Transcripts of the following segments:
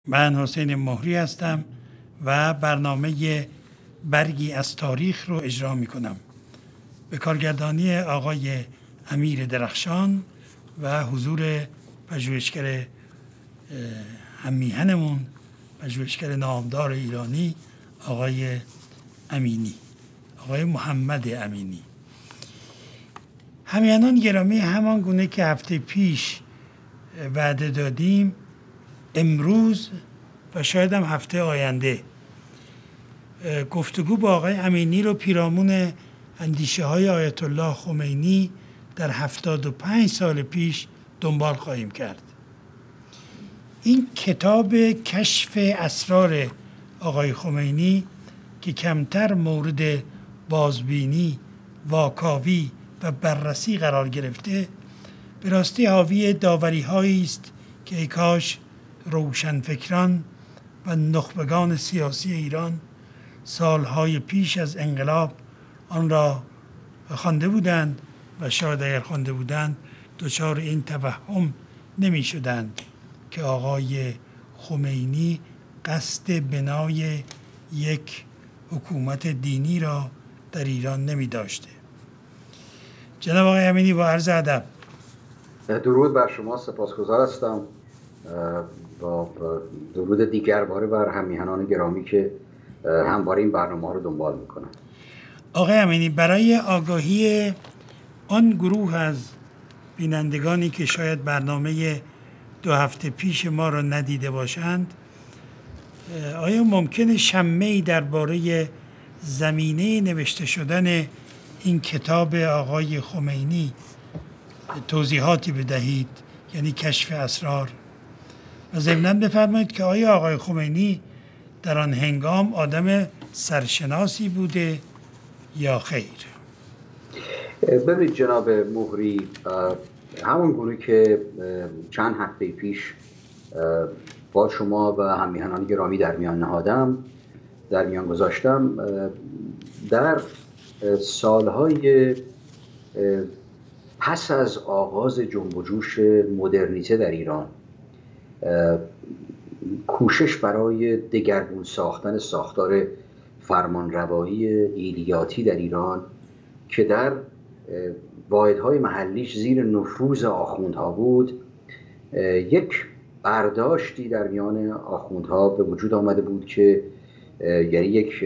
من حسین مهری هستم و برنامه برگی از تاریخ رو اجرا می کنم به کارگردانی آقای امیر درخشان و حضور پژوهشگر هممیهنمون، پژوهشگر نامدار ایرانی آقای امینی، آقای محمد امینی. هممیهنان گرامی، همان گونه که هفته پیش وعده دادیم، امروز و شاید هم هفته آینده گفتگو با آقای امینی رو پیرامون اندیشه های آیت الله خمینی در 75 سال پیش دنبال خواهیم کرد. این کتاب کشف اسرار آقای خمینی که کمتر مورد بازبینی، واکاوی و بررسی قرار گرفته، به راستی حاوی داوری‌هایی است که ای کاش روشنفکران و نخبگان سیاسی ایران سالهای پیش از انقلاب آن را خوانده بودند و شاید اگر خوانده بودند دچار این توهم نمی شدند که آقای خمینی قصد بنای یک حکومت دینی را در ایران نمی داشته. جناب آقای امینی، با عرض ادب. درود بر شما، سپاسگزار هستم. با درود دیگر باره بر هممیهنان گرامی که همواره این برنامه رو دنبال میکنن. آقای امینی، برای آگاهی آن گروه از بینندگانی که شاید برنامه 2 هفته پیش ما را ندیده باشند، آیا ممکنه شمه‌ای درباره زمینه نوشته شدن این کتاب آقای خمینی توضیحاتی بدهید، یعنی کشف اسرار، و ضمناً بفرمایید که آیا آقای خمینی در آن هنگام آدم سرشناسی بوده یا خیر؟ ببینید جناب مهری، همون گونه که چند هفته پیش با شما و هممیهنان گرامی در میان گذاشتم، در سالهای پس از آغاز جنب و جوش مدرنیته در ایران، کوشش برای دگرگون ساختن ساختار فرمانروایی ایلیاتی در ایران که در واحدهای محلیش زیر نفوذ آخوندها بود، یک برداشتی در میان آخوندها به وجود آمده بود که یعنی یک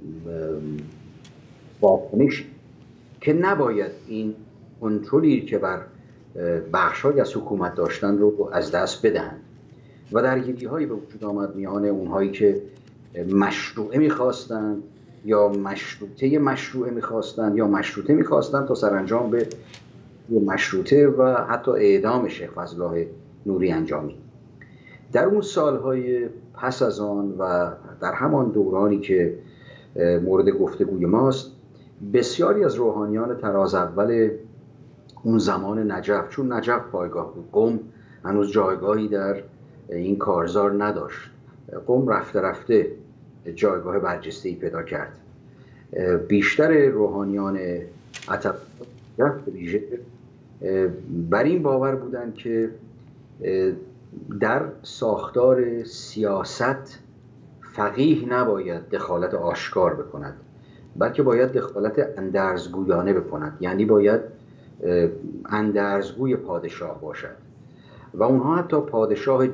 واکنش که نباید این کنترلی که بر بخش‌هایی از حکومت داشتن رو از دست بدهند و درگیری‌هایی به وجود آمد میان اونهایی که مشروعه می‌خواستند یا مشروعه می‌خواستند یا مشروطه می‌خواستند تا سرانجام به مشروطه و حتی اعدام شیخ فضلالله نوری انجامید. در اون سالهای پس از آن و در همان دورانی که مورد گفتگوی ماست، بسیاری از روحانیان تراز اول اون زمان نجف، چون نجف پایگاه بود، قم هنوز جایگاهی در این کارزار نداشت، قم رفته رفته جایگاه برجسته‌ای پیدا کرد. بیشتر روحانیان عتب ویژه بر این باور بودند که در ساختار سیاست فقیه نباید دخالت آشکار بکند، بلکه باید دخالت اندرزگویانه بکند، یعنی باید اندرزگوی پادشاه باشد و اونها حتی پادشاه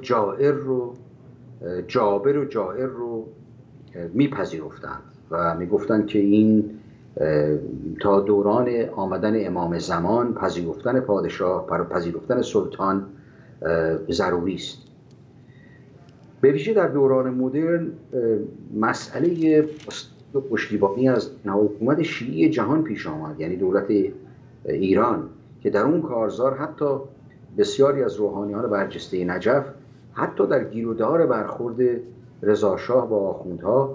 جابر و جائر رو میپذیرفتند و میگفتند که این تا دوران آمدن امام زمان پذیرفتن پادشاه، پذیرفتن سلطان ضروری است. به ویژه در دوران مدرن مسئله پشتیبانی از حکومت شیعی جهان پیش آمد، یعنی دولت ایران، که در اون کارزار حتی بسیاری از روحانیان برجسته نجف حتی در گیرودار برخورد رضاشاه با آخوندها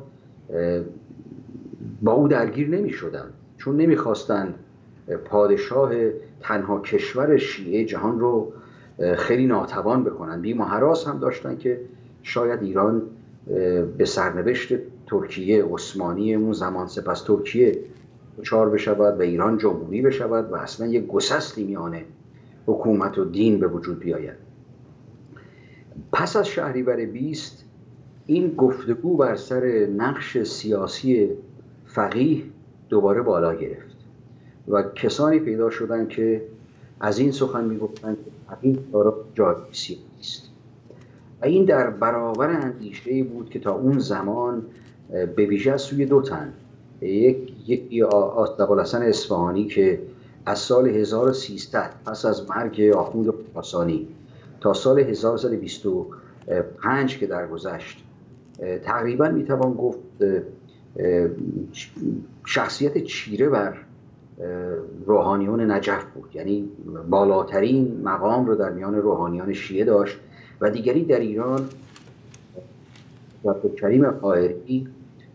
با او درگیر نمی شدند، چون نمی خواستند پادشاه تنها کشور شیعه جهان رو خیلی ناتوان بکنند. بیم و هراس هم داشتن که شاید ایران به سرنوشت ترکیه عثمانی اون زمان سپس ترکیه دچار بشود و ایران جمهوری بشود و اصلا یک گسستی میان حکومت و دین به وجود بیاید. پس از شهریور 20 این گفتگو بر سر نقش سیاسی فقیه دوباره بالا گرفت و کسانی پیدا شدند که از این سخن میگفتند که فقیه دارای جای سیاسی است و این در برابر اندیشه‌ای بود که تا اون زمان به ویژه از سوی دو تن، یکی ابوالحسن اصفهانی که از سال 1300 پس از مرگ آخوند خراسانی تا سال 1325 که درگذشت تقریبا میتوان گفت شخصیت چیره بر روحانیون نجف بود، یعنی بالاترین مقام رو در میان روحانیان شیعه داشت و دیگری در ایران عبدالکریم قاهری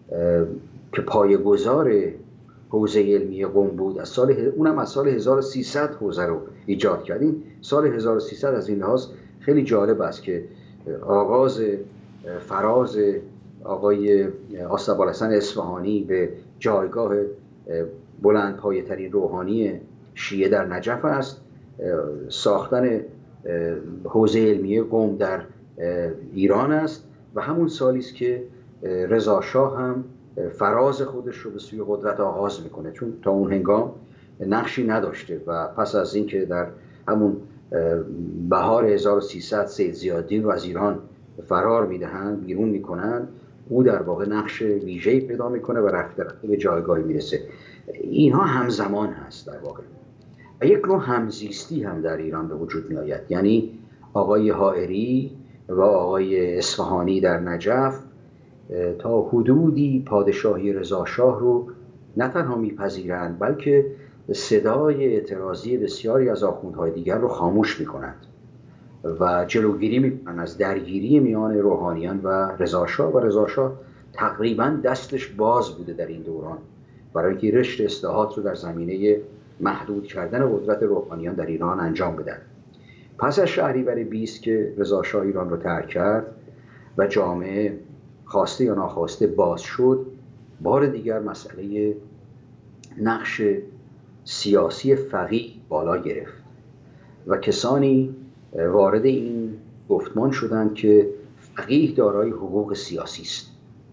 که پایه‌گذار حوزه علمی قم بود، اونم از سال 1300 حوزه رو ایجاد کرد. این سال 1300 از این لحاظ خیلی جالب است که آغاز فراز آقای ابوالحسن اصفهانی به جایگاه بلند پایه ترین روحانی شیعه در نجف است. ساختن حوزه علمی قم در ایران است و همون سالی است که رضا شاه هم فراز خودش رو به سوی قدرت آغاز میکنه، چون تا اون هنگام نقشی نداشته و پس از اینکه در همون بهار 1300 سید ضیاءالدین رو از ایران فرار میدهند، بیرون میکنند، او در واقع نقش ویژه‌ای پیدا میکنه و رفته به جایگاهی میرسه. اینها همزمان هست در واقع و یک نوع همزیستی هم در ایران به وجود میآید، یعنی آقای حائری و آقای اصفهانی در نجف تا حدودی پادشاهی رضا شاه رو نه تنها میپذیرند بلکه صدای اعتراضی بسیاری از آخوندهای دیگر رو خاموش میکنند و جلوگیری میکنند از درگیری میان روحانیان و رضا شاه. و رضا شاه تقریبا دستش باز بوده در این دوران برای اینکه رشد اصلاحات رو در زمینه محدود کردن قدرت روحانیان در ایران انجام بدن. پس از شهریور 20 که رضا شاه ایران رو ترک کرد و جامعه خواسته یا ناخواسته باز شد، بار دیگر مسئله نقش سیاسی فقیه بالا گرفت و کسانی وارد این گفتمان شدند که فقیه دارای حقوق سیاسی است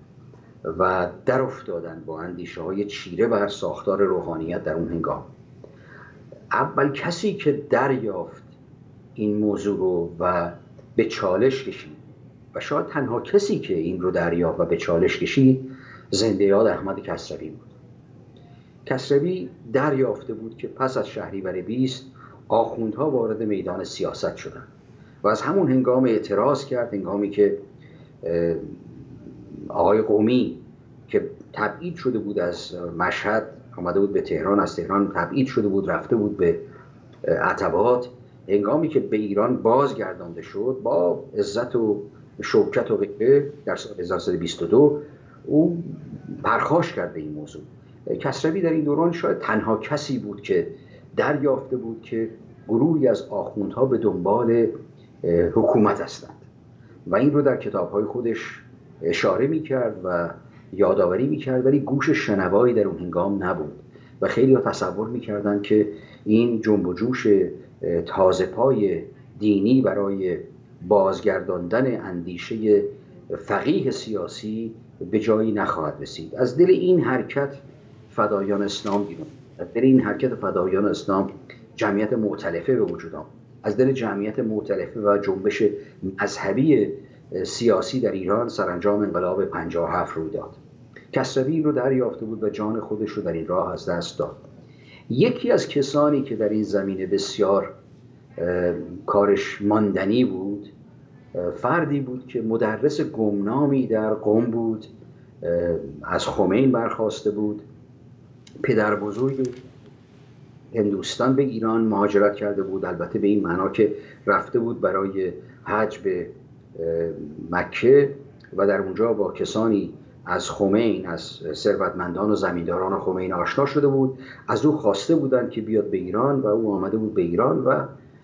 و در افتادند با اندیشه های چیره بر ساختار روحانیت در اون هنگام. اول کسی که دریافت این موضوع رو و به چالش کشید و شاید تنها کسی که این رو دریافت و به چالش کشید زنده یاد احمد کسروی بود. کسروی دریافته بود که پس از شهریور 20 آخوندها وارد میدان سیاست شدند و از همون هنگام اعتراض کرد، هنگامی که آقای قمی که تبعید شده بود از مشهد آمده بود به تهران، از تهران تبعید شده بود رفته بود به عتبات، هنگامی که به ایران بازگردانده شد با عزت و شوکت و غیره در سال 1322 او پرخاش کرد به این موضوع. کسروی در این دوران شاید تنها کسی بود که دریافته بود که گروهی از آخوندها به دنبال حکومت هستند و این رو در کتاب‌های خودش اشاره می‌کرد و یادآوری می‌کرد، ولی گوش شنوایی در اون هنگام نبود و خیلی‌ها تصور می‌کردند که این جنب و جوش تازه پای دینی برای بازگرداندن اندیشه فقیه سیاسی به جایی نخواهد رسید. از دل این حرکت فدایان اسلام بیرون، از دل این حرکت فدایان اسلام جمعیت مؤتلفه به وجود آمد. از دل جمعیت مؤتلفه و جنبش مذهبی سیاسی در ایران سرانجام انقلاب 57 روی داد. کسروی رو دریافته بود و جان خودش رو در این راه از دست داد. یکی از کسانی که در این زمینه بسیار کارش ماندنی بود، فردی بود که مدرس گمنامی در قم بود، از خمین برخواسته بود، پدر بزرگ هندوستان به ایران مهاجرت کرده بود، البته به این معنا که رفته بود برای حج به مکه و در اونجا با کسانی از خمین، از ثروتمندان و زمینداران خمین آشنا شده بود. از او خواسته بودند که بیاد به ایران و او آمده بود به ایران و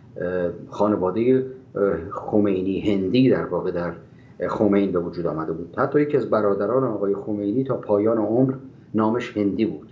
خانواده خمینی هندی در واقع در خمین به وجود آمده بود. حتی یکی از برادران آقای خمینی تا پایان عمر نامش هندی بود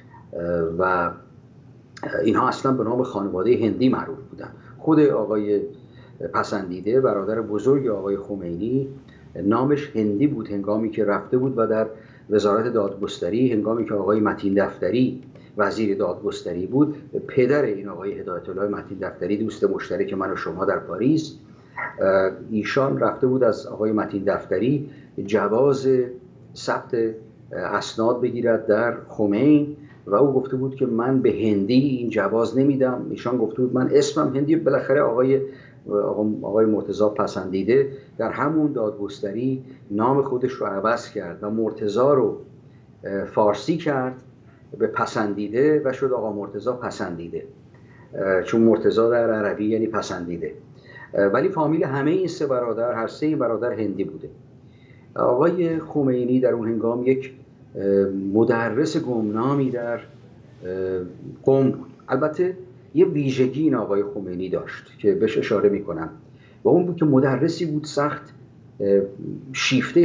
و اینها اصلا به نام خانواده هندی معروف بودند. خود آقای پسندیده برادر بزرگ آقای خمینی نامش هندی بود هنگامی که رفته بود و در وزارت دادگستری، هنگامی که آقای متین دفتری وزیر دادگستری بود، پدر این آقای هدایت الله متین دفتری، دوست مشترک من و شما در پاریس، ایشان رفته بود از آقای متین دفتری جواز ثبت اسناد بگیرد در خمین و او گفته بود که من به هندی این جواز نمیدم. ایشان گفته بود من اسمم هندی. بالاخره آقای مرتضی پسندیده در همون دادگستری نام خودش رو عوض کرد و مرتضی رو فارسی کرد به پسندیده و شد آقا مرتضی پسندیده، چون مرتضی در عربی یعنی پسندیده. ولی فامیل همه این سه برادر، هر سه برادر هندی بوده. آقای خمینی در اون هنگام یک مدرس گمنامی در قم بود. البته یه ویژگی این آقای خمینی داشت که بهش اشاره میکنم و اون بود که مدرسی بود سخت شیفته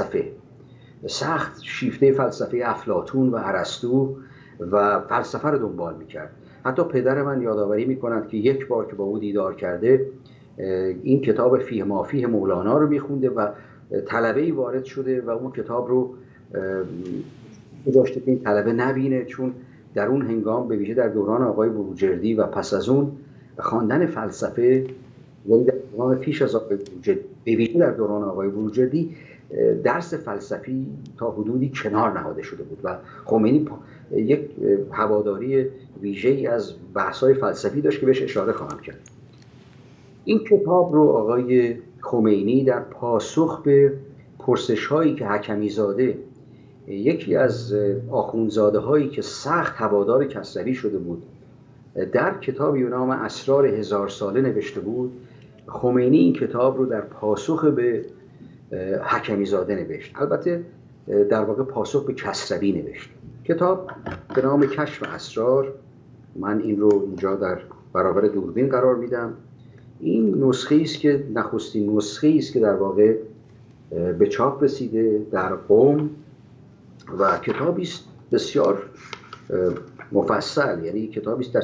فلسفه افلاطون و ارسطو و فلسفه رو دنبال میکرد. حتی پدر من یادآوری میکند که یک بار که با او دیدار کرده این کتاب فیه ما فیه مولانا رو میخونده و طلبه‌ای وارد شده و اون کتاب رو داشته که این طلبه نبینه، چون در اون هنگام به ویژه در دوران آقای بروجردی و پس از اون خواندن فلسفه، یعنی در دوران پیش از آقای بروجردی به ویژه در دوران آقای بروجردی درس فلسفی تا حدودی کنار نهاده شده بود و خمینی یک هواداری ویژه‌ای از بحث‌های فلسفی داشت که بهش اشاره خواهم کرد. این کتاب رو آقای خمینی در پاسخ به پرسش‌هایی که حکمی زاده، یکی از آخوندزاده هایی که سخت هوادار کسروی شده بود، در کتابی به نام اسرار 1000 ساله نوشته بود، خمینی این کتاب رو در پاسخ به حکمی زاده نوشت. البته در واقع پاسخ به کسروی نوشت. کتاب به نام کشف اسرار، من این رو اینجا در برابر دوربین قرار میدم. این نسخه است که نخستین نسخه است که در واقع به چاپ رسیده در قم و کتابی است بسیار مفصل، یعنی کتابی است در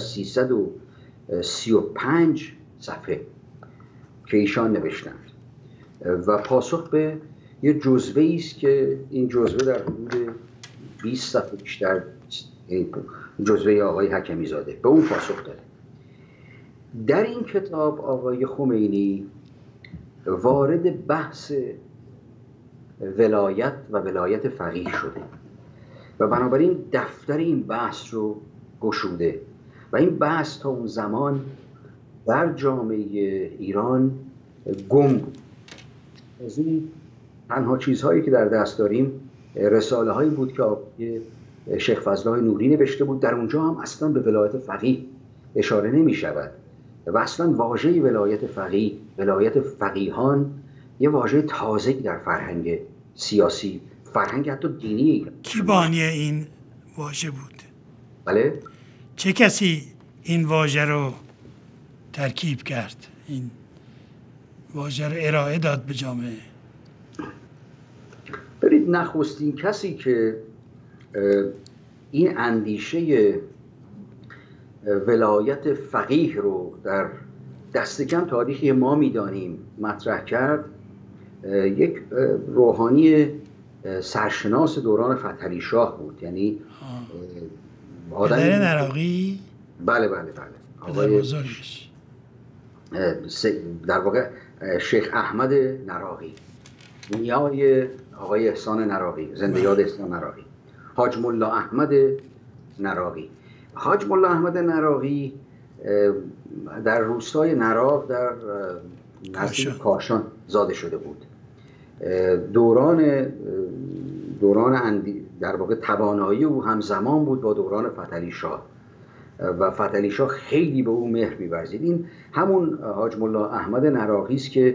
335 صفحه که ایشان نوشتند و پاسخ به یه جزوه‌ای است که این جزوه در حدود 20 صفحه بیشتر، جزوه آقای حکمی زاده به اون پاسخ داده. در این کتاب آقای خمینی وارد بحث ولایت و ولایت فقیه شده و بنابراین دفتر این بحث رو گشوده و این بحث تا اون زمان در جامعه ایران گم بود. از این تنها چیزهایی که در دست داریم رساله هایی بود که شیخ فضل‌الله نوری نوشته بود. در اونجا هم اصلا به ولایت فقیه اشاره نمی شود و اصلا واژه ولایت فقیه، ولایت فقیهان، یه واژه تازه‌ای در فرهنگ سیاسی، فرهنگ حتی دینی ایران. کی بانی این واژه بود؟ بله؟ چه کسی این واژه رو ترکیب کرد؟ این واژه رو ارائه داد به جامعه؟ برید نخستین کسی که این اندیشه ولایت فقیه رو در دست کم تاریخی ما میدانیم مطرح کرد، یک روحانی سرشناس دوران فتحعلی شاه بود. یعنی پدر نراقی؟ بله پدر بزرگش در واقع شیخ احمد نراقی، نیای آقای احسان نراقی، زنده یاد احسان نراقی، حاج ملا احمد نراقی. حاج ملا احمد نراقی در روستای نراق در نزدیک کاشان زاده شده بود. دوران در واقع توانایی او همزمان بود با دوران فتحعلی شاه و فتحعلی شاه خیلی به او مهر می‌ورزید. این همون حاج ملا احمد نراقی است که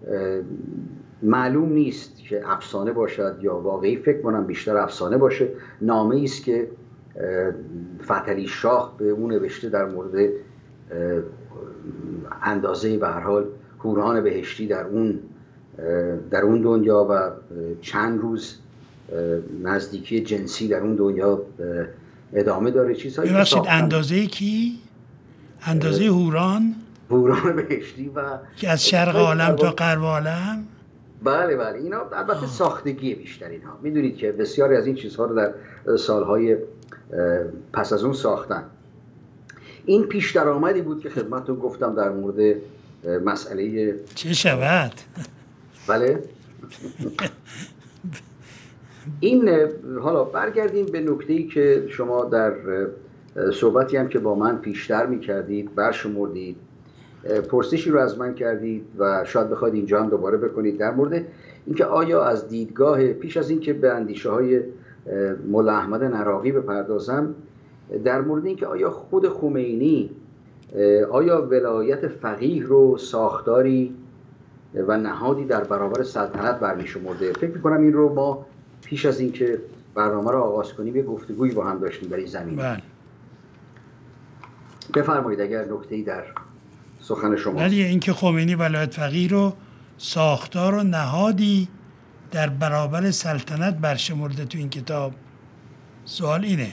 معلوم نیست که افسانه باشد یا واقعی، فکر کنم بیشتر افسانه باشه. نامه‌ای است که فتحعلی شاه به اون نوشته در مورد اندازه به هر حال حوران بهشتی در اون دنیا و چند روز نزدیکی جنسی در اون دنیا ادامه داره. چیزهایی ببخشید اندازه کی؟ اندازه حوران بهشتی و که از شرق عالم تا غرب عالم؟ بله بله، اینا البته ساختگی بیشتر. اینها میدونید که بسیاری از این چیزها رو در سالهای پس از اون ساختن. این پیش درآمدی بود که خدمتتون گفتم در مورد مسئله چه شود. بله. این حالا برگردیم به نکته‌ای که شما در صحبتی هم که با من پیشتر می‌کردید برشمردید، پرسشی رو از من کردید و شاید بخواید اینجا هم دوباره بکنید در مورد اینکه آیا از دیدگاه، پیش از اینکه به اندیشه‌های مولا احمد نراقی بپردازم، در مورد اینکه آیا خود خمینی آیا ولایت فقیه رو ساختاری و نهادی در برابر سلطنت برمی‌شمرده. فکر می‌کنم این رو ما پیش از اینکه برنامه رو آغاز کنیم یه گفتگویی با هم داشتیم در این زمینه. بفرمایید اگر نکته‌ای در سخن شما. ولی اینکه خمینی ولایت فقیه رو ساختار و نهادی در برابر سلطنت برشمرده تو این کتاب، سوال اینه.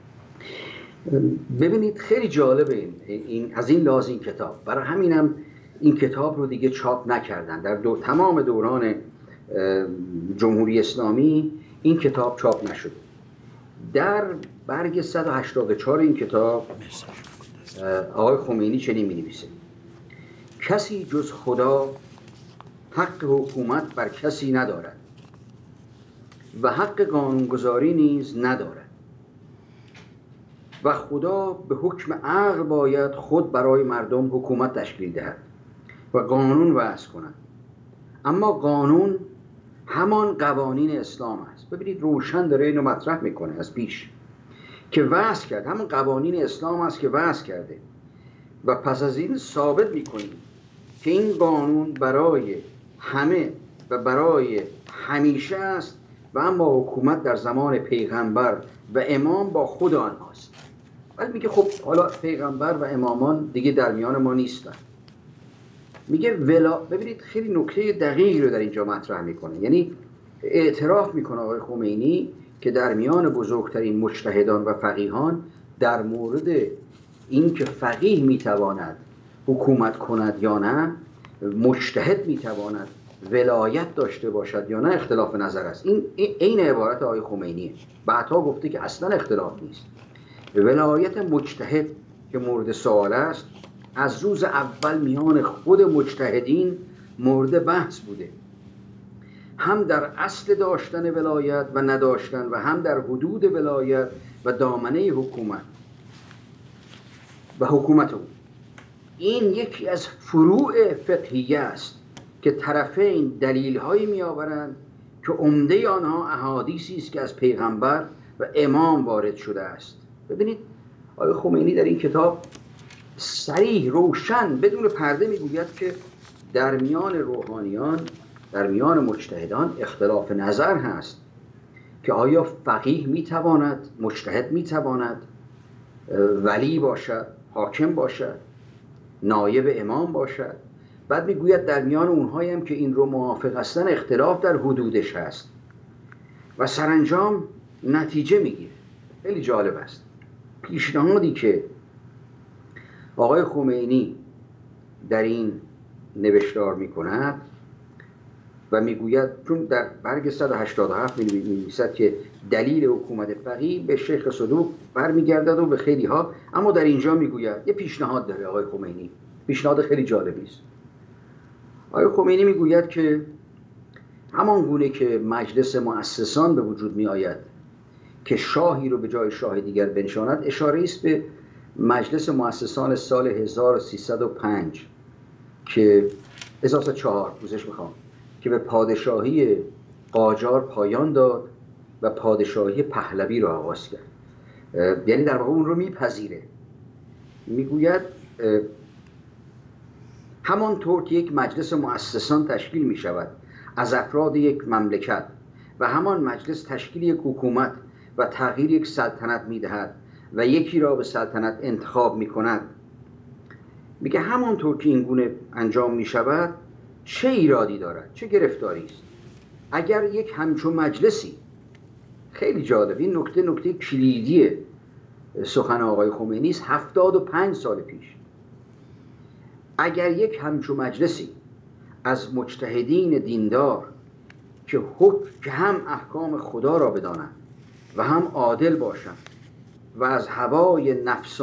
ببینید خیلی جالبه این از این لحاظ این کتاب، برای همینم این کتاب رو دیگه چاپ نکردن. در تمام دوران جمهوری اسلامی این کتاب چاپ نشد. در برگ 184 این کتاب آقای خمینی چنین می‌نویسه: کسی جز خدا حق حکومت بر کسی ندارد و حق قانونگذاری نیز ندارد و خدا به حکم عقل باید خود برای مردم حکومت تشکیل دهد و قانون وضع کند. اما قانون همان قوانین اسلام است. ببینید روشن داره اینو مطرح میکنه از پیش که وضع کرد، همون قوانین اسلام است که وضع کرده و پس از این ثابت میکنیم که این قانون برای همه و برای همیشه است و اما حکومت در زمان پیغمبر و امام با خود آنهاست. ولی میگه خب حالا پیغمبر و امامان دیگه در میان ما نیستن. میگه ببینید خیلی نکته دقیقی رو در اینجا مطرح میکنه، یعنی اعتراف میکنه آقای خمینی که در میان بزرگترین مجتهدان و فقیهان در مورد این که فقیه میتواند حکومت کند یا نه، مجتهد میتواند ولایت داشته باشد یا نه، اختلاف نظر است. این عبارت آقای خمینیه. بعدها گفته که اصلا اختلاف نیست. ولایت مجتهد که مورد سوال است از روز اول میان خود مجتهدین مورد بحث بوده، هم در اصل داشتن ولایت و نداشتن و هم در حدود ولایت و دامنه حکومت و حکومت او. این یکی از فروع فقهیه است که طرفین دلیل هایی می آورند که عمده آنها احادیثی است که از پیغمبر و امام وارد شده است. ببینید آقای خمینی در این کتاب صریح روشن بدون پرده میگوید که در میان روحانیان، در میان مجتهدان اختلاف نظر هست که آیا فقیه میتواند، مجتهد میتواند ولی باشد، حاکم باشد، نایب امام باشد. بعد میگوید در میان اونهایی هم که این رو موافق هستن اختلاف در حدودش هست و سرانجام نتیجه میگیره. خیلی جالب است. پیشنهادی که آقای خمینی در این نوشتار میکند و میگوید، چون در برگ 187 می‌نویسد که دلیل حکومت فقیه به شیخ صدوق برمیگردد و به خیلی ها، اما در اینجا میگوید یه پیشنهاد داره آقای خمینی، پیشنهاد خیلی جالبی است. آقای خمینی میگوید که همان گونه که مجلس مؤسسان به وجود می آید که شاهی رو به جای شاه دیگر بنشاند، اشاره است به مجلس مؤسسان سال 1305 که 1004 پوزش میخوام که به پادشاهی قاجار پایان داد و پادشاهی پهلوی رو آغاز کرد. یعنی در واقع اون رو میپذیره. میگوید همانطور که یک مجلس مؤسسان تشکیل می شود از افراد یک مملکت و همان مجلس تشکیل یک حکومت و تغییر یک سلطنت می دهد و یکی را به سلطنت انتخاب می کند، میگه همانطور که این گونه انجام می شود چه ایرادی دارد، چه گرفتاری است اگر یک همچون مجلسی، خیلی جالب، این نکته کلیدی سخن آقای خمینی است 75 سال پیش، اگر یک همچون مجلسی از مجتهدین دیندار که هم احکام خدا را بدانند و هم عادل باشند و از هواهای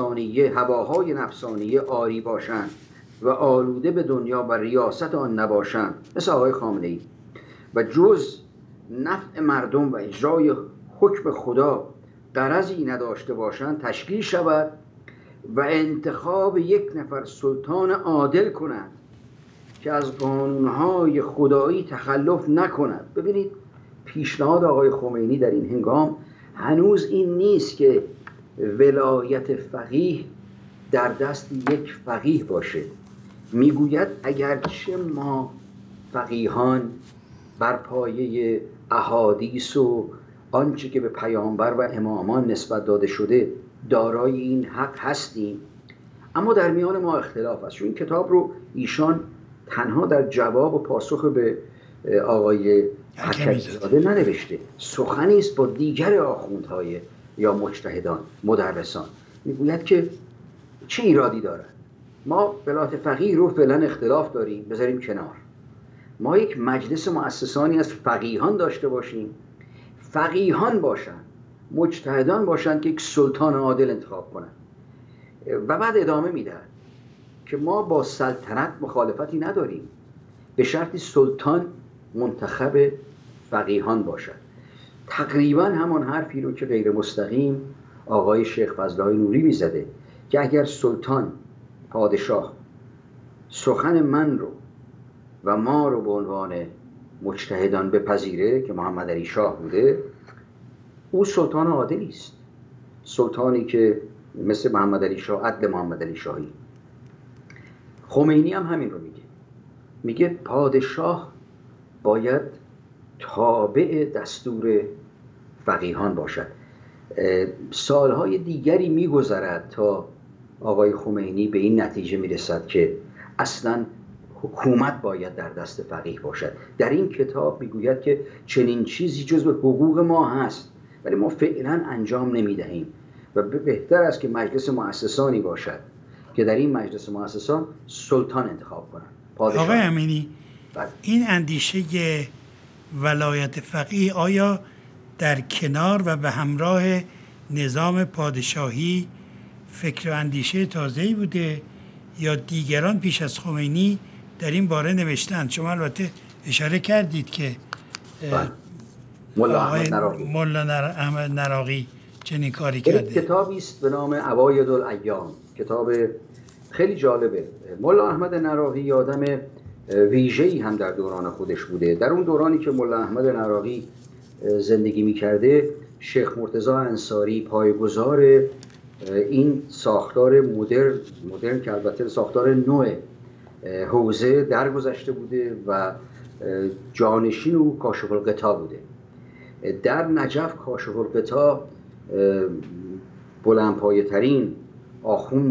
نفسانیه آری باشند و آلوده به دنیا و ریاست آن نباشند، مثل آقای خامنه‌ای، و جز نفع مردم و اجرای حکم خدا غرضی نداشته باشند، تشکیل شود و انتخاب یک نفر سلطان عادل کنند که از قانونهای خدایی تخلف نکند. ببینید پیشنهاد آقای خمینی در این هنگام هنوز این نیست که ولایت فقیه در دست یک فقیه باشه. میگوید اگرچه ما فقیهان بر پایه احادیث و آنچه که به پیامبر و امامان نسبت داده شده دارای این حق هستیم، اما در میان ما اختلاف است. چون این کتاب رو ایشان تنها در جواب و پاسخ به آقای حکمی‌زاده ننوشته، سخنی است با دیگر آخوندهای یا مجتهدان مدرسان. میگوید که چه ایرادی دارد، ما ولایت فقیه رو فعلا اختلاف داریم، بذاریم کنار، ما یک مجلس مؤسسانی از فقیهان داشته باشیم، فقیهان باشند، مجتهدان باشند که یک سلطان عادل انتخاب کنند. و بعد ادامه میدهد که ما با سلطنت مخالفتی نداریم به شرطی سلطان منتخب فقیهان باشد. تقریبا همان حرفی رو که غیر مستقیم آقای شیخ فضل‌های نوری میزده که اگر سلطان، پادشاه، سخن من رو و ما رو به عنوان مجتهدان بپذیره که محمد علی شاه بوده، او سلطان عادلی است، سلطانی که مثل محمد علی شاه، عدل محمد علی شاهی. خمینی هم همین رو میگه پادشاه باید تابع دستور فقیهان باشد. سالهای دیگری میگذرد تا آقای خمینی به این نتیجه میرسد که اصلا حکومت باید در دست فقیه باشد. در این کتاب میگوید که چنین چیزی جزو حقوق ما هست ولی ما فعلا انجام نمیدهیم و بهتر است که مجلس مؤسسانی باشد که در این مجلس مؤسسان سلطان انتخاب کنند. آقای امینی، این اندیشه ولایت فقیه آیا در کنار و به همراه نظام پادشاهی فکر و اندیشه تازه‌ای بوده یا دیگران پیش از خمینی در این باره نوشتند؟ شما البته اشاره کردید که ملا احمد نراقی چنین کاری کرده. کتابی است به نام اواید الایام، کتاب خیلی جالبه. ملا احمد نراقی آدم ویژه‌ای هم در دوران خودش بوده. در اون دورانی که ملا احمد نراقی زندگی می‌کرده، شیخ مرتضی انصاری پایه‌گذار این ساختار مدرن که البته ساختار نو حوزه درگذشته بوده و جانشین او کاشف الغطا بوده. در نجف کاشف الغطا بلندپایه‌ترین آخوند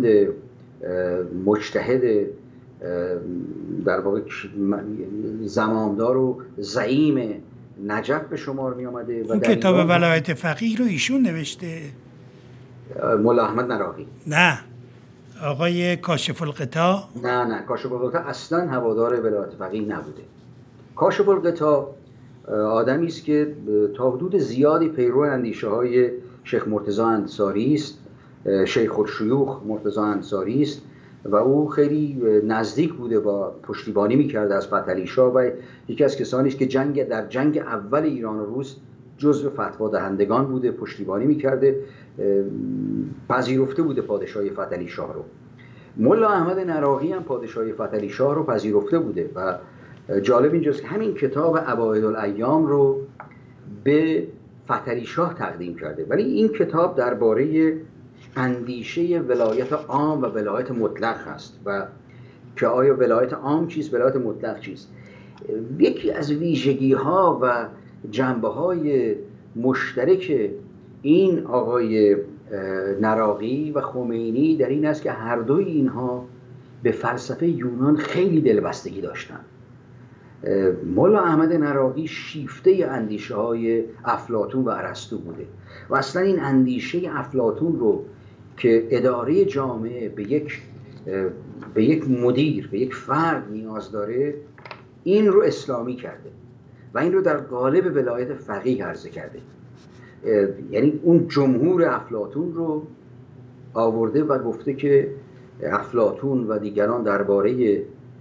مجتهد در واقع زمامدار و زعیم نجف به شمار می آمده. اون کتاب ولایت فقیه رو ایشون نوشته؟ ملا احمد نراقی؟ نه، آقای کاشف الغطا؟ نه کاشف الغطا اصلا هوادار ولایت فقیه نبوده. کاشف الغطا آدمی است که تا حدود زیادی پیرو اندیشه های شیخ مرتضی انصاری است، شیخ الشیوخ مرتضی انصاری است و او خیلی نزدیک بوده، با پشتیبانی میکرده از فتحعلی شاه و یکی از کسانی است که در جنگ اول ایران و روس جزو فتوا دهندگان بوده، پشتیبانی میکرده، پذیرفته بوده پادشاهی فتحعلی شاه رو. ملا احمد نراقی هم پادشاهی فتحعلی شاه رو پذیرفته بوده و جالب اینجاست که همین کتاب اواید الایام رو به فتحعلی شاه تقدیم کرده، ولی این کتاب درباره اندیشه ولایت عام و ولایت مطلق هست و که آیا ولایت عام چیست، ولایت مطلق چیست. یکی از ویژگی ها و جنبه های مشترک این آقای نراقی و خمینی در این است که هر دوی اینها به فلسفه یونان خیلی دلبستگی داشتند. ملا احمد نراقی شیفته اندیشه های افلاطون و ارسطو بوده و اصلا این اندیشه افلاطون رو که اداره جامعه به یک مدیر، به یک فرد نیاز داره، این رو اسلامی کرده و این رو در قالب ولایت فقیه عرضه کرده. یعنی اون جمهور افلاطون رو آورده و گفته که افلاطون و دیگران درباره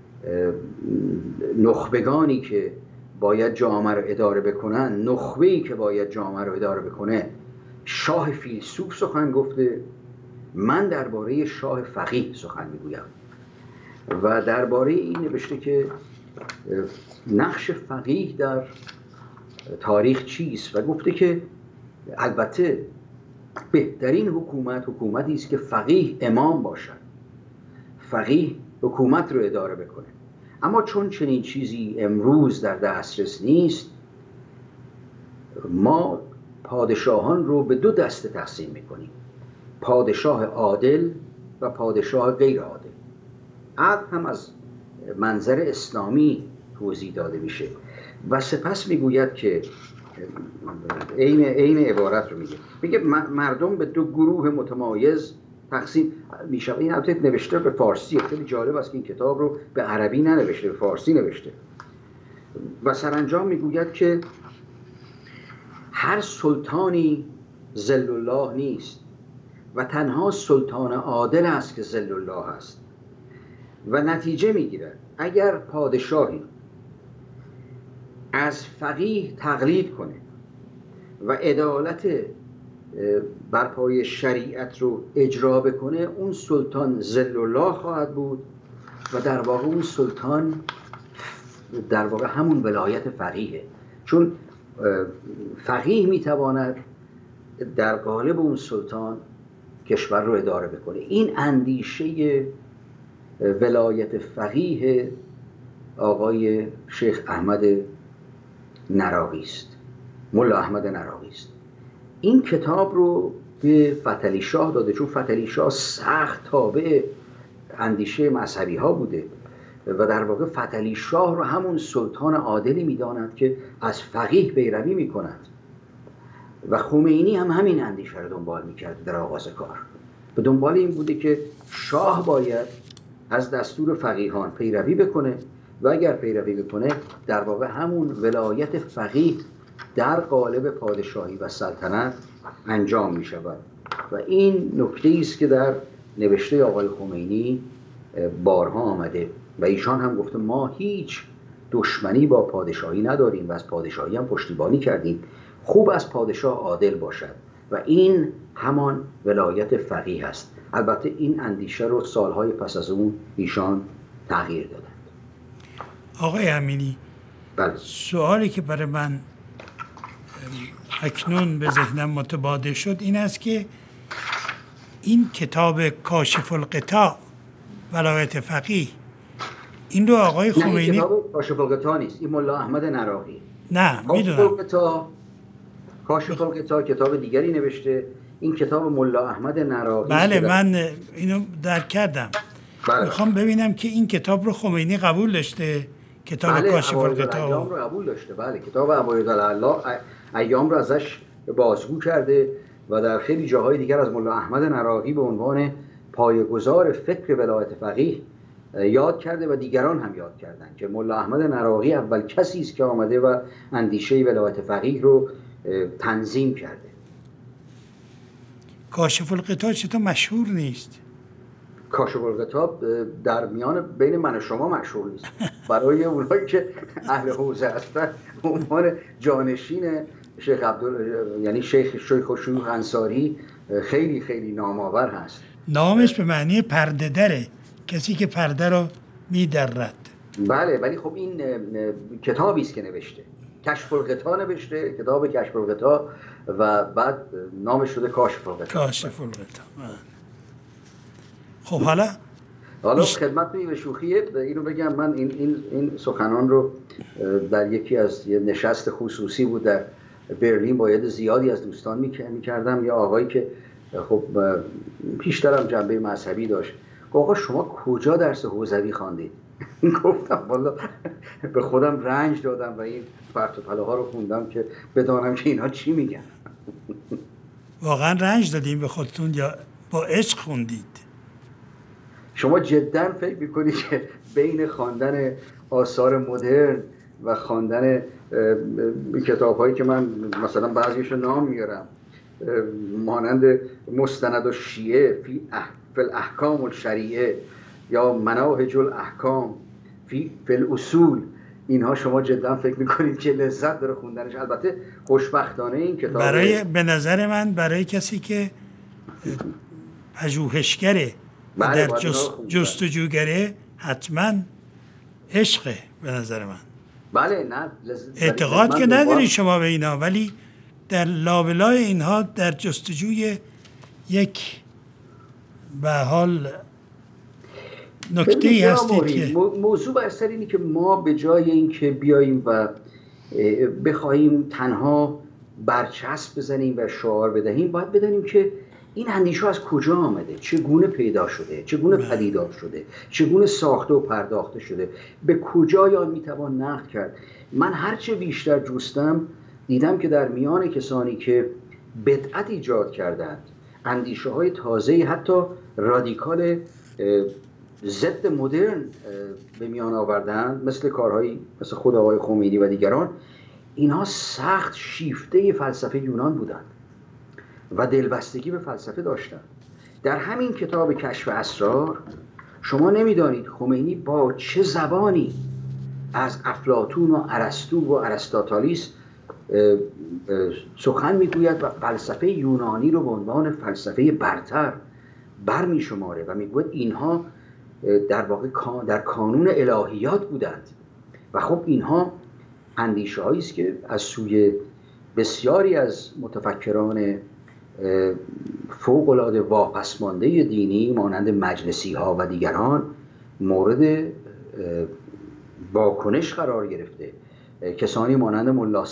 نخبگانی که باید جامعه رو اداره بکنن، نخبه‌ای که باید جامعه رو اداره بکنه شاه فیلسوف سخن گفته. من درباره شاه فقیه سخن میگویم و درباره این نوشته که نقش فقیه در تاریخ چیست و گفته که البته بهترین حکومتی است که فقیه امام باشد، فقیه حکومت رو اداره بکنه. اما چون چنین چیزی امروز در دسترس نیست، ما پادشاهان رو به دو دسته تقسیم میکنیم: پادشاه عادل و پادشاه غیر عادل. عدل هم از منظر اسلامی توضیح داده میشه و سپس میگوید که عین عبارت رو میگه مردم به دو گروه متمایز تقسیم میشه. این البته نوشته به فارسی، خیلی جالب است که این کتاب رو به عربی ننوشته، به فارسی نوشته و سرانجام میگوید که هر سلطانی ذل الله نیست و تنها سلطان عادل است که ذل الله است و نتیجه میگیرد اگر پادشاهی از فقیه تقلید کنه و عدالت بر پای شریعت رو اجرا بکنه، اون سلطان ذل الله خواهد بود و در واقع اون سلطان در واقع همون ولایت فقیهه، چون فقیه میتواند در قالب اون سلطان کشور رو اداره بکنه. این اندیشه ولایت فقیه آقای شیخ احمد نراقی است، ملا احمد نراقی است. این کتاب رو به فتحعلی شاه داده، چون فتحعلی شاه سخت تابع اندیشه مذهبی ها بوده و در واقع فتحعلی شاه رو همون سلطان عادلی میداند که از فقیه پیروی میکند و خمینی هم همین اندیشه رو دنبال میکرد در آغاز کار. به دنبال این بوده که شاه باید از دستور فقیهان پیروی بکنه و اگر پیروی بکنه در واقع همون ولایت فقیه در قالب پادشاهی و سلطنت انجام می شود و این نکته است که در نوشته آقای خمینی بارها آمده و ایشان هم گفته ما هیچ دشمنی با پادشاهی نداریم و از پادشاهی هم پشتیبانی کردیم، خوب از پادشاه عادل باشد و این همان ولایت فقیه است. البته این اندیشه رو سالهای پس از اون ایشان تغییر دادند. آقای امینی، بله. سوالی که برای من اکنون به ذهنم متبادر شد این است که این کتاب کاشف الغطا ولایت فقیه، این رو آقای خمینی... نه، کتاب کاشف الغطا نیست، این ملا احمد نراقی. نه میدونم. کاشف الغطا کتاب دیگری نوشته، این کتاب ملا احمد نراقی. بله من اینو درک کردم. بله. میخوام ببینم که این کتاب رو خمینی قبول داشته، کتاب کاشف الغطا ایام رو قبول داشته. بله، کتاب عباید ایام رو ازش بازگو کرده و در خیلی جاهای دیگر از ملا احمد نراقی به عنوان پایه‌گذار فکر ولایت فقیه یاد کرده و دیگران هم یاد کردن که ملا احمد نراقی اول کسی است که آمده و اندیشه ولایت فقیه رو تنظیم کرده. کاشف الغطا چطور مشهور نیست؟ کاشف الغطا در میان بین من و شما مشهور نیست. برای اونایی که اهل حوزه هستن به عنوان جانشین شیخ یعنی شیخ شیوخ انصاری خیلی خیلی نامآور هست. نامش به معنی پرده دره، کسی که پرده رو میدرد. بله، ولی خب این کتابی است که نوشته، کشف الغطا نوشته، کتاب کشف الغطا و بعد نامش شده کاشف الغطا. کاشف الغطا. خب حالا خدمتتون به شوخی اینو بگم، من این سخنان رو در یکی از یه نشست خصوصی بود در برلین با عدد زیادی از دوستان میکردم. یا آقایی که خب پیشترم جنبه مذهبی داشت گفت آقا شما کجا درس حوزوی خواندید؟ گفتم والا به خودم رنج دادم و این پرت و پلاها رو خوندم که بدانم که اینا چی میگن. واقعا رنج دادیم به خودتون یا با عشق خوندید؟ شما جدا فکر میکنید که بین خواندن آثار مدرن و خواندن کتاب هایی که من مثلا بعضیش رو نام میارم، مانند مستند الشیعه فی الاحکام الشریعه یا مناهج الاحکام فی الاصول، اینها شما جدا فکر میکنید که لذت داره خوندنش؟ البته خوشبختانه این کتاب به نظر من برای کسی که پژوهشگره و در جستجوگره حتما عشقه به نظر من. بله نه اعتقاد که نداری شما به اینا، ولی در لابلای اینها در جستجوی یک به حال نکته ای هستید که موضوع بر سر اینه که ما به جای اینکه بیاییم و بخواهیم تنها برچسب بزنیم و شعار بدهیم، باید بدانیم که این اندیشه از کجا آمده، چگونه پیدا شده، چگونه پدیدار شده، چگونه ساخته و پرداخته شده، به کجای آن میتوان نقد کرد. من هرچه بیشتر جستم دیدم که در میان کسانی که بدعت ایجاد کردند، اندیشه های تازه حتی رادیکال ضد مدرن به میان آوردند، مثل کارهایی مثل خود آقای خمینی و دیگران، اینها سخت شیفته فلسفه یونان بودند و دلبستگی به فلسفه داشتند. در همین کتاب کشف اسرار شما نمیدانید خمینی با چه زبانی از افلاطون و ارسطو و ارسطاطالیس سخن میگوید و فلسفه یونانی رو به عنوان فلسفه برتر برمی شماره و میگوید اینها در واقع در کانون الهیات بودند. و خب اینها اندیشه هایی است که از سوی بسیاری از متفکران فوق العاده واپسمانده دینی مانند مجلسی ها و دیگران مورد واکنش قرار گرفته. کسانی مانند ملا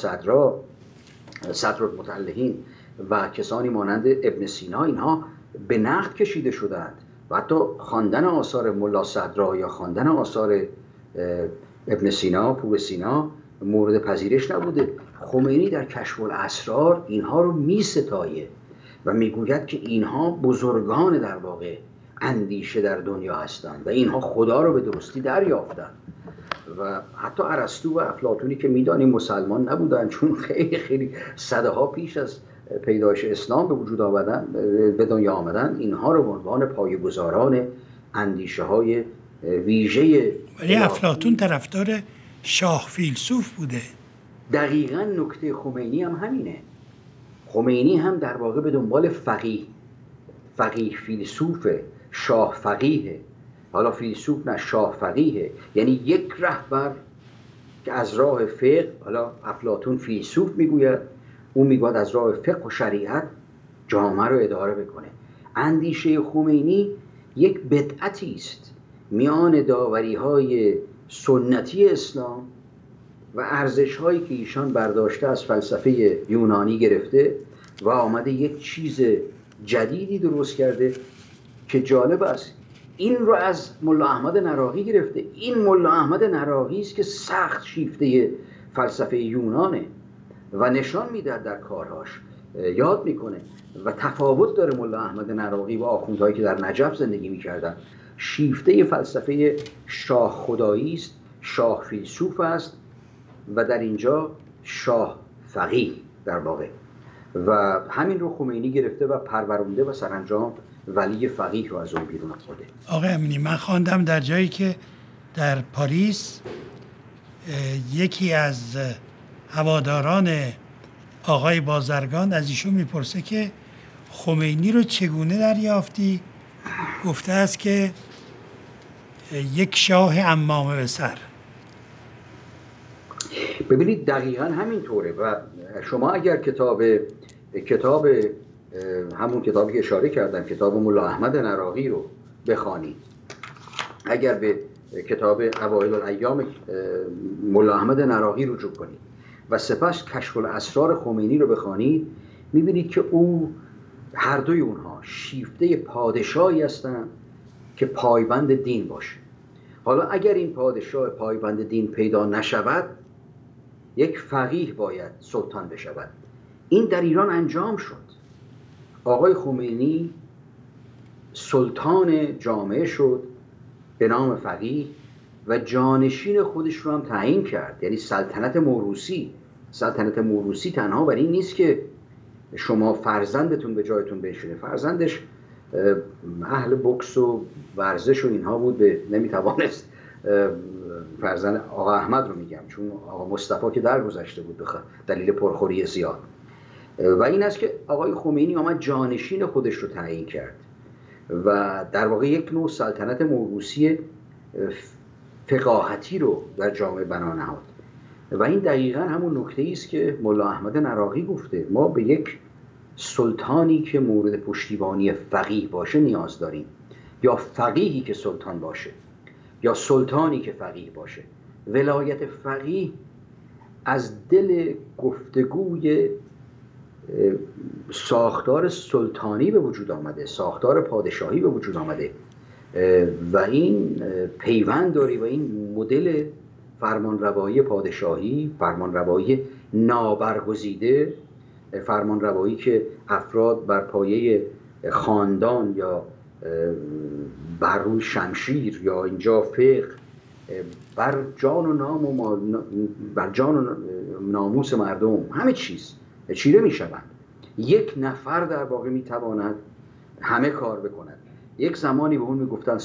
صدرالمطلعین و کسانی مانند ابن سینا، اینها به نقد کشیده شدند و حتی خواندن آثار ملا صدرا یا خواندن آثار ابن سینا، پور سینا مورد پذیرش نبوده. خمینی در کشف الاسرار اینها رو می ستایه و میگوید که اینها بزرگان در واقع اندیشه در دنیا هستند و اینها خدا رو به درستی دریافتند. و حتی ارسطو و افلاطونی که میدانیم مسلمان نبودند، چون خیلی خیلی صده ها پیش از پیدایش اسلام به وجود آمدن، به دنیا آمدن، اینها رو به عنوان پایه‌گذاران اندیشه های ویژه. ولی افلاطون طرفدار شاه فیلسوف بوده. دقیقاً نکته خمینی هم همینه. خمینی هم در واقع به دنبال فقیه فیلسوفه، شاه فقیه. حالا فیلسوف نه، شاه فقیه، یعنی یک رهبر که از راه فقه، حالا افلاطون فیلسوف میگوید، اون میگوید از راه فقه و شریعت جامعه رو اداره بکنه. اندیشه خمینی یک بدعتی است میان داوری‌های سنتی اسلام و ارزش‌هایی که ایشان برداشته از فلسفه یونانی گرفته و آمده یک چیز جدیدی درست کرده که جالب است. این رو از ملا احمد نراقی گرفته. این ملا احمد نراقی است که سخت شیفته فلسفه یونانه و نشان میده در کارهاش، یاد میکنه و تفاوت داره ملا احمد نراقی و آخوندهایی که در نجف زندگی میکردن. شیفته فلسفه شاه خدایی است، شاه فیلسوف است و در اینجا شاه فقیه در واقع، و همین رو خمینی گرفته و پرورونده و سرانجام ولی فقیه رو از اون بیرون آورده. آقای امینی، من خواندم در جایی که در پاریس یکی از هواداران آقای بازرگان از ایشون میپرسه که خمینی رو چگونه دریافتی؟ گفته است که یک شاه عمامه به سر. ببینید دقیقاً همینطوره و شما اگر کتاب همون کتابی که اشاره کردم، کتاب ملا احمد نراقی رو بخوانید، اگر به کتاب اوایل الایام ملا احمد نراقی رجوع کنید و سپس کشف الاسرار خمینی رو بخوانید، میبینید که او هر دوی اونها شیفته پادشاهی هستند که پایبند دین باشه. حالا اگر این پادشاه پایبند دین پیدا نشود، یک فقیه باید سلطان بشود. این در ایران انجام شد. آقای خمینی سلطان جامعه شد به نام فقیه و جانشین خودش رو هم تعیین کرد. یعنی سلطنت موروثی تنها بر این نیست که شما فرزندتون به جایتون بشینه. فرزندش اهل بوکس و ورزش و اینها بود، نمیتوانست فرزند آقا احمد رو میگم، چون آقا مصطفی که درگذشته بود به دلیل پرخوری زیاد. و این است که آقای خمینی آمد جانشین خودش رو تعیین کرد و در واقع یک نوع سلطنت موروثی فقاهتی رو در جامعه بنا نهاد. و این دقیقا همون نکته است که ملا احمد نراقی گفته، ما به یک سلطانی که مورد پشتیبانی فقیه باشه نیاز داریم، یا فقیهی که سلطان باشه یا سلطانی که فقیه باشه. ولایت فقیه از دل گفتگوی ساختار سلطانی به وجود آمده، ساختار پادشاهی به وجود آمده و این پیوند داری و این مدل فرمانروایی پادشاهی، فرمانروایی نابرگزیده، فرمانروایی که افراد بر پایه خاندان یا بر روی شمشیر یا اینجا فقه بر جان و ناموس مردم همه چیز چیره می شوند. یک نفر در واقع می تواند همه کار بکند. یک زمانی به اون می گفتن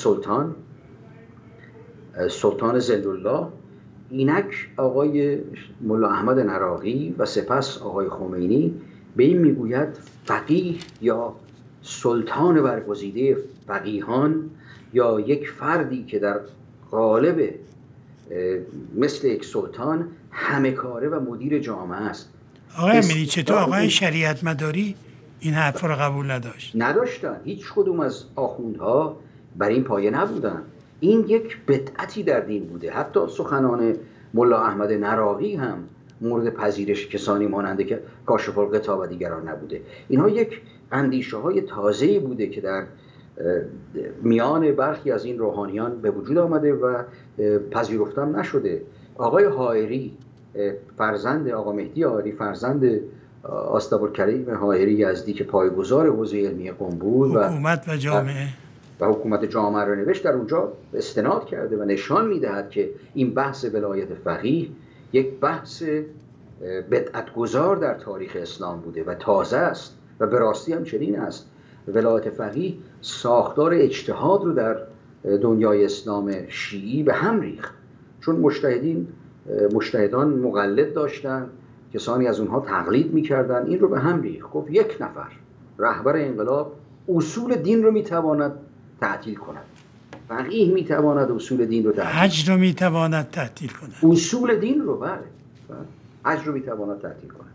سلطان زلالله، اینک آقای ملا احمد نراقی و سپس آقای خمینی به این میگوید فقیه یا سلطان برگزیده فقیهان، یا یک فردی که در قالب مثل یک سلطان همه کاره و مدیر جامعه است. آقای امیری چطور آقای شریعت مداری این حرف رو قبول نداشتن؟ هیچ کدوم از آخوندها بر این پایه نبودن. این یک بدعتی در دین بوده. حتی سخنان ملا احمد نراقی هم مورد پذیرش کسانی ماننده که کاشف الغطا و دیگران نبوده. اینها یک اندیشه های تازه‌ای بوده که در میان برخی از این روحانیان به وجود آمده و پذیرفته نشده. آقای حائری فرزند آقا مهدی حائری، فرزند آستاب‌الکریم حائری یزدی که پایه‌گذار حوزه علمی قم بود و حکومت جامعه رو نوشت، در اونجا استناد کرده و نشان میدهد که این بحث ولایت فقیه یک بحث بدعت‌گذار در تاریخ اسلام بوده و تازه است و به راستی هم چنین است. ولایت فقیه ساختار اجتهاد رو در دنیای اسلام شیعی به هم ریخت، چون مجتهدان مقلد داشتن، کسانی از اونها تقلید میکردن، این رو به هم ریخت. گفت یک نفر رهبر انقلاب اصول دین رو میتواند تعطیل کند، فقیه میتواند اصول دین رو تعطیل کند، حج رو میتواند تعطیل کند، اصول دین رو بله حج رو میتواند تعطیل کند.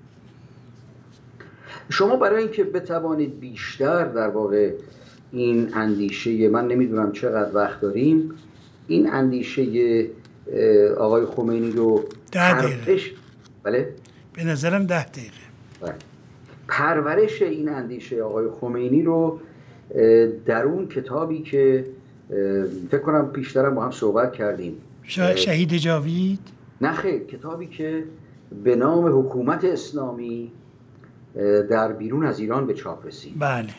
شما برای اینکه بتوانید بیشتر در واقع این اندیشه، من نمیدونم چقدر وقت داریم، این اندیشه آقای خمینی رو 10 دقیقه بله به نظرم 10 دقیقه بله. پرورش این اندیشه آقای خمینی رو در اون کتابی که فکر کنم پیشترم با هم صحبت کردیم، شهید جاوید، نه خیر، کتابی که به نام حکومت اسلامی در بیرون از ایران به چاپ رسید. بله.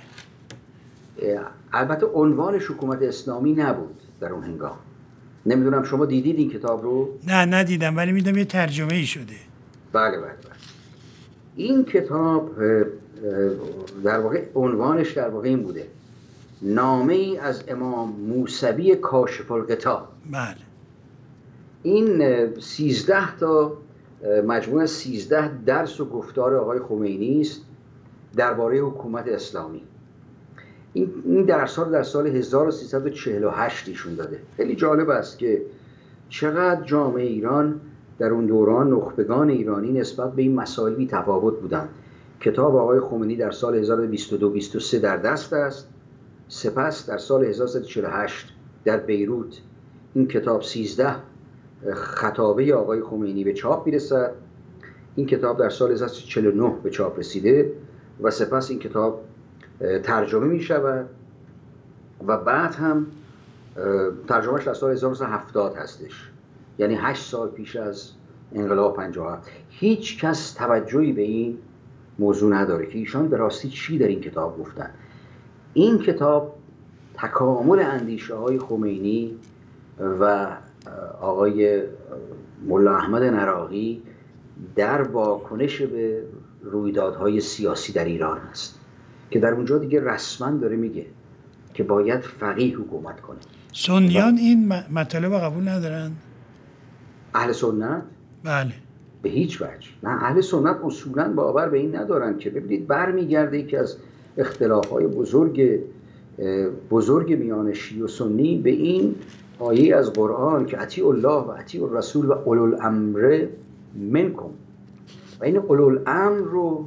البته عنوانش حکومت اسلامی نبود در اون هنگام. نمیدونم شما دیدید این کتاب رو؟ نه ندیدم، ولی میدونم یه ترجمه ای شده. بله. این کتاب در واقع عنوانش در واقع این بوده: نامه ای از امام موسوی کاشف الغطا. بله. این 13 تا مجموعه 13 درس و گفتار آقای خمینی است درباره حکومت اسلامی. این درس ها رو در سال 1348 ایشون داده. خیلی جالب است که چقدر جامعه ایران در اون دوران، نخبگان ایرانی نسبت به این مسائل بی تفاوت بودند. کتاب آقای خمینی در سال 1222-23 در دست است. سپس در سال 1348 در بیروت این کتاب 13 خطابه آقای خمینی به چاپ میرسد. این کتاب در سال 1949 به چاپ رسیده و سپس این کتاب ترجمه می شود و بعد هم ترجمهش در سال 1970 هستش، یعنی 8 سال پیش از انقلاب 57. هیچ کس توجهی به این موضوع نداره که ایشان به راستی چی در این کتاب گفتن. این کتاب تکامل اندیشه های خمینی و آقای ملا احمد نراقی در واکنش به رویدادهای سیاسی در ایران هست که در اونجا دیگه رسما داره میگه که باید فقیه حکومت کنه. سنیان این مطالب قبول ندارن؟ اهل سنت؟ بله. به هیچ وجه نه. اهل سنت اصولا باور به این ندارن که ببینید برمیگرده یکی از اختلافهای بزرگ میان شیعه و سنی به این آیه از قرآن که اطیعوا الله و اطیعوا الرسول و اولو الامر منکم، و این اولو الامر رو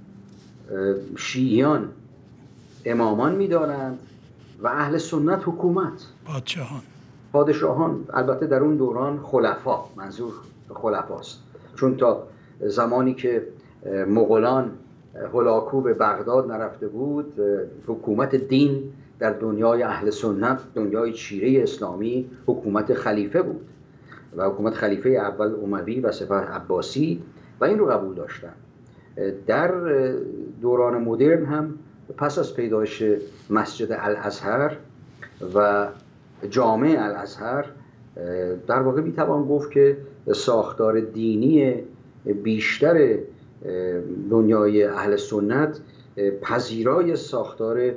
شیعیان امامان میدانند و اهل سنت حکومت، پادشاهان. البته در اون دوران خلفا، منظور خلفاست، چون تا زمانی که مغولان هلاکو به بغداد نرفته بود حکومت دین در دنیای اهل سنت، دنیای شیعه اسلامی، حکومت خلیفه بود و حکومت خلیفه اول اموی و سپس عباسی و این رو قبول داشتن. در دوران مدرن هم پس از پیدایش مسجد الازهر و جامع الازهر در واقع میتوان گفت که ساختار دینی بیشتر دنیای اهل سنت پذیرای ساختار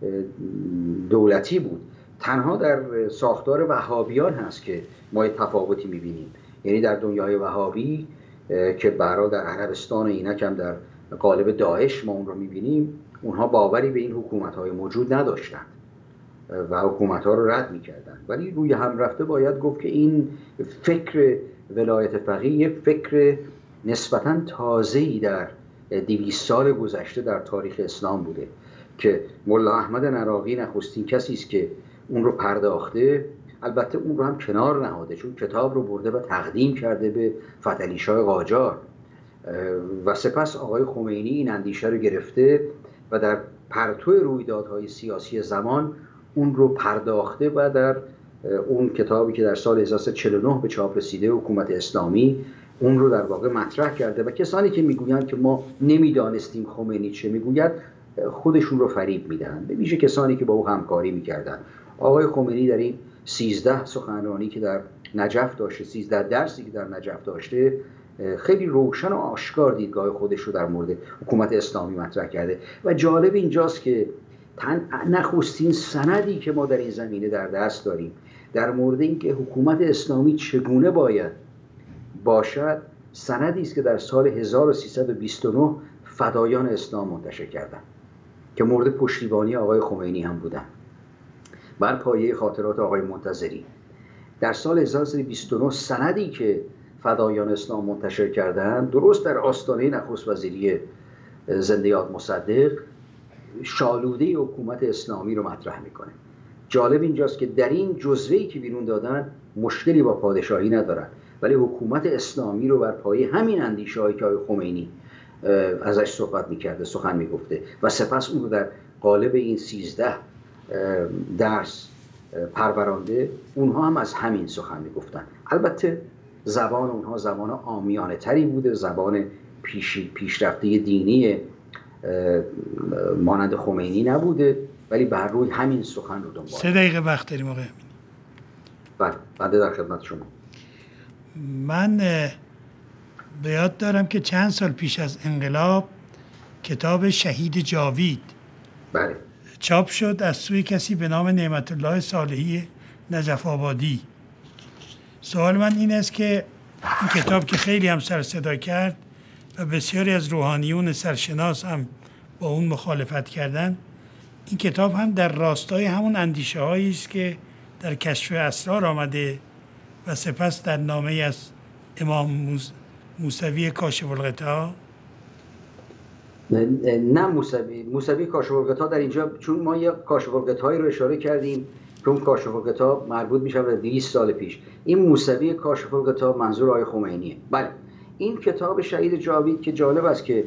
دولتی بود. تنها در ساختار وهابیان هست که ما تفاوتی میبینیم. یعنی در دنیای وهابی که برای در عربستان اینک هم در قالب داعش ما اون رو میبینیم، اونها باوری به این حکومت‌های موجود نداشتند و حکومت‌ها رو رد می‌کردند. ولی روی هم رفته باید گفت که این فکر ولایت فقیه فکر نسبتاً تازه‌ای در 200 سال گذشته در تاریخ اسلام بوده که ملا احمد نراقی نخستین کسی است که اون رو پرداخته. البته اون رو هم کنار نهاده، چون کتاب رو برده و تقدیم کرده به فتحعلی شاه قاجار و سپس آقای خمینی این اندیشه رو گرفته و در پرتو رویدادهای سیاسی زمان اون رو پرداخته و در اون کتابی که در سال 1349 به چاپ رسیده، حکومت اسلامی، اون رو در واقع مطرح کرده و کسانی که میگویند که ما نمیدانستیم خمینی چه میگوید خودشون رو فریب میدن، به ویژه کسانی که با او همکاری میکردن. آقای خمینی در این 13 سخنرانی که در نجف داشته، 13 درسی که در نجف داشته، خیلی روشن و آشکار دیدگاه خودش رو در مورد حکومت اسلامی مطرح کرده و جالب اینجاست که نخستین سندی که ما در این زمینه در دست داریم در مورد اینکه حکومت اسلامی چگونه باید باشد، سندی است که در سال 1329 فدایان اسلام منتشر کردند که مورد پشتیبانی آقای خمینی هم بودند بر پایه خاطرات آقای منتظری. در سال 1329 سندی که فدایان اسلام منتشر کردند درست در آستانه نخست وزیری زنده یاد مصدق شالوده حکومت اسلامی رو مطرح میکنه. جالب اینجاست که در این جزوه‌ای که بیرون دادن مشکلی با پادشاهی ندارن، ولی حکومت اسلامی رو بر پایه همین اندیشه‌هایی که آقای خمینی ازش صحبت میکرده سخن میگفته و سپس اون رو در قالب این 13 درس پرورانده. اونها هم از همین سخن میگفتن. البته زبان اونها زبان عامیانه تری بوده، زبان پیشرفته دینی مانند خمینی نبوده، ولی بر روی همین سخن رو دنبال. 3 دقیقه وقت داریم آقای امینی. بله، در خدمت شما. من به یاد دارم که چند سال پیش از انقلاب کتاب شهید جاوید بله چاپ شد از سوی کسی به نام نعمت الله صالحی نجف آبادی. سوال من این است که این کتاب که خیلی هم سر صدا کرد و بسیاری از روحانیون سرشناس هم با اون مخالفت کردن، این کتاب هم در راستای همون اندیشه هایی است که در کشف اسرار آمده و سپس در نامه از امام موسوی کاشف الغطا. نه، موسوی کاشف الغطا در اینجا، چون ما یه کاشف الغطایی رو اشاره کردیم که اون کاشف الغطا مربوط میشه به 200 سال پیش. این موسوی کاشف الغطا منظور آقای خمینیه. بله، این کتاب شهید جاوید که جالب است که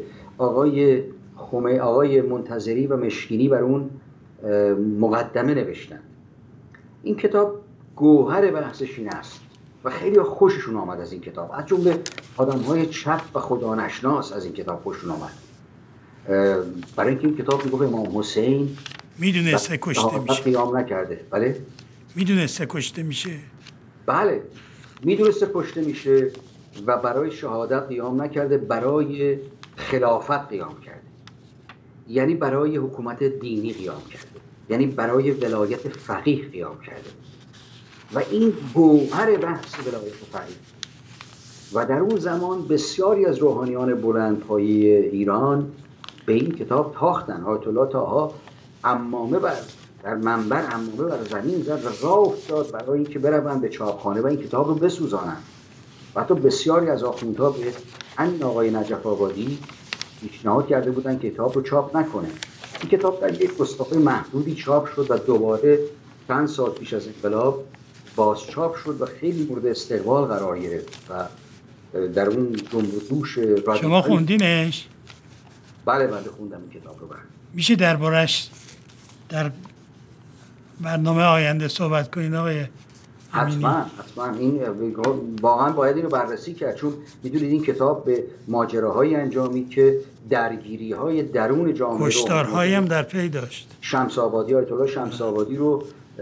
آقای منتظری و مشکینی بر اون مقدمه نوشتن. این کتاب گوهر بحثش این است و خیلی خوششون آمد از این کتاب، از جمله آدم‌های چپ و خدا نشناس از این کتاب خوششون آمد، برای اینکه این کتاب میگه امام حسین میدونسته کشته میشه، قیام نکرده. بله میدونسته کشته میشه. بله، میدونسته کشته میشه و برای شهادت قیام نکرده، برای خلافت قیام کرده، یعنی برای حکومت دینی قیام کرده، یعنی برای ولایت فقیه قیام کرده و این گوهر بحث ولایت فقیه. و در اون زمان بسیاری از روحانیان بلندپایه ایران به این کتاب تاختن. آیت الله طاها عمامه در منبر عمامه بر زمین زد و راه افتاد برای اینکه بروند به چاپخانه و این کتاب رو بسوزانند. و حتی بسیاری از آخوندها به همین آقای نجف آبادی پیشنهاد کرده بودن که کتاب رو چاپ نکنه. این کتاب در یک گستاخی محدودی چاپ شد و دوباره چند سال پیش از انقلاب باز چاپ شد و خیلی مورد استقبال قرار گرفت و در اون جنب و جوش شما خوندینش؟ بله خوندم این کتاب رو. میشه دربارش در برنامه آینده صحبت کنین آقای امینی؟ حتما این واقعا باید اینو بررسی کرد، چون میدونید این کتاب به ماجراهایی انجامید که درگیری‌های درون جامعه رو، کشتارهایی هم در پی داشت. شمس آبادی، آیت الله شمس آبادی رو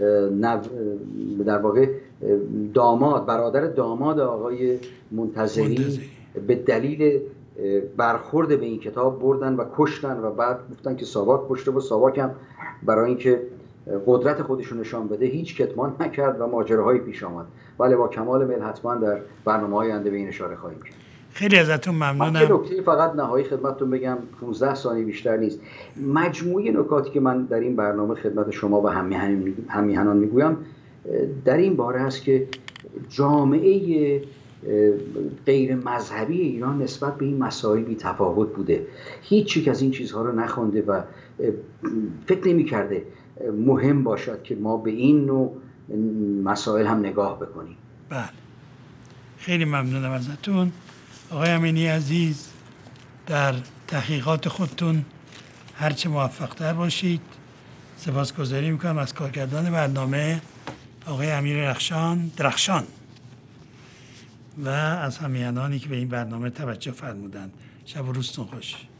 در واقع برادر داماد آقای منتظری به دلیل برخورد به این کتاب بردن و کشتن و بعد گفتن که ساواک کشته و ساواک هم برای اینکه قدرت خودشون نشان بده هیچ کتمان نکرد و ماجراهایی پیش آمد. ولی با کمال میل حتما در برنامه‌های آینده به این اشاره خواهیم کرد. خیلی ازتون ممنونم. یه نکته فقط نهایی خدمتتون بگم، 15 ثانیه بیشتر نیست. مجموعه نکاتی که من در این برنامه خدمت شما و هم‌میهنان میگویم در این باره است که جامعه غیر مذهبی ایران نسبت به این مسائل بی تفاوت بوده. هیچ یک از این چیزها رو نخونده و فکر نمی کرده مهم باشد که ما به این نوع مسائل هم نگاه بکنیم. بله، خیلی ممنونم ازتون آقای امینی عزیز. در تحقیقات خودتون هرچه موفق‌تر باشید. سپاسگزاری میکنم از کارگردان برنامه آقای امیر درخشان و از هممیهنانی که به این برنامه توجه فرمودند. شب و روزتون خوش.